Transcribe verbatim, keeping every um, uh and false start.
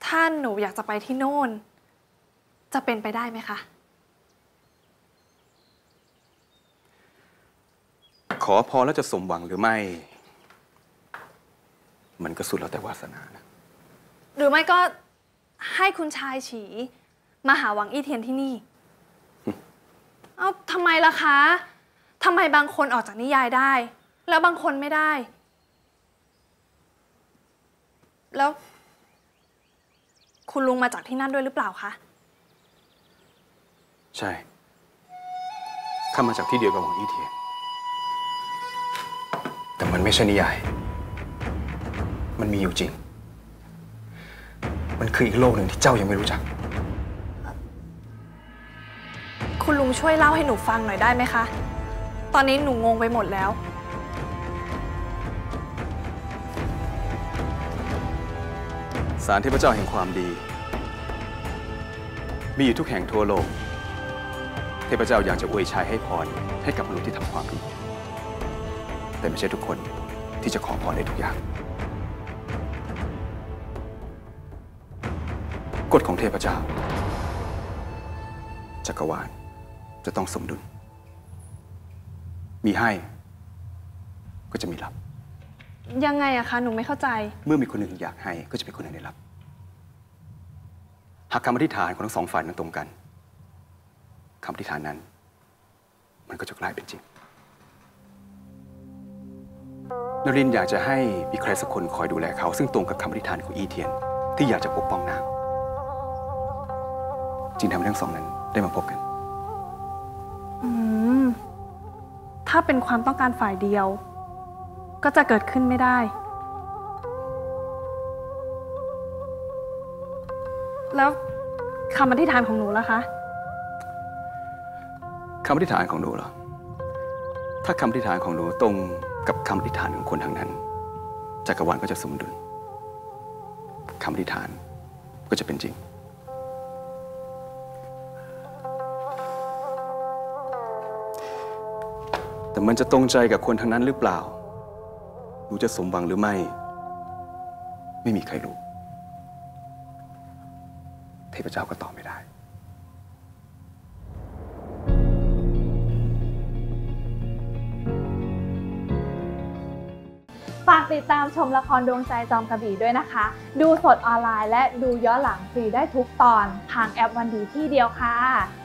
ถ้าหนูอยากจะไปที่โน่นจะเป็นไปได้ไหมคะขอพรแล้วจะสมหวังหรือไม่มันก็สุดแล้วแต่วาสนานะหรือไม่ก็ให้คุณชายฉีมาหาหวังอี้เทียนที่นี่ เอ้าทำไมล่ะคะทำไมบางคนออกจากนิยายได้แล้วบางคนไม่ได้แล้วคุณลุงมาจากที่นั่นด้วยหรือเปล่าคะใช่ข้ามาจากที่เดียวกับหวังอี้เทียนแต่มันไม่ใช่นิยายมันมีอยู่จริงมันคืออีกโลกหนึ่งที่เจ้ายังไม่รู้จักคุณลุงช่วยเล่าให้หนูฟังหน่อยได้ไหมคะตอนนี้หนูงงไปหมดแล้วศาลเทพเจ้าแห่งความดีมีอยู่ทุกแห่งทั่วโลกเทพเจ้าอยากจะอวยชัยให้พรให้กับมนุษย์ที่ทำความดีแต่ไม่ใช่ทุกคนที่จะขอพรได้ทุกอย่างกฎของเทพเจ้าจักรวาลจะต้องสมดุลมีให้ก็จะมีรับยังไงอะคะหนูไม่เข้าใจเมื่อมีคนหนึ่งอยากให้ก็จะมีคนหนึ่งได้รับหากคำอธิษฐานของทั้งสองฝ่ายนั้นตรงกันคำอธิษฐานนั้นมันก็จะกลายเป็นจริงนรินทร์อยากจะให้มีใครสักคนคอยดูแลเขาซึ่งตรงกับคำอธิษฐานของอีเทียนที่อยากจะปกป้องนางจึงทำให้ทั้งสองนั้นได้มาพบกันอืมถ้าเป็นความต้องการฝ่ายเดียวก็จะเกิดขึ้นไม่ได้แล้วคำอธิษฐานของหนูล่ะคะคำอธิษฐานของหนูเหรอถ้าคำอธิษฐานของหนูตรงกับคำอธิษฐานของคนทางนั้นจักรวาลก็จะสมดุลคำอธิษฐานก็จะเป็นจริงแต่มันจะตรงใจกับคนทางนั้นหรือเปล่าหนูจะสมหวังหรือไม่ไม่มีใครรู้เทพเจ้าก็ตอบไม่ได้ฝากติดตามชมละครดวงใจจอมกระบี่ด้วยนะคะดูสดออนไลน์และดูย้อนหลังฟรีได้ทุกตอนทางแอปวันดีที่เดียวค่ะ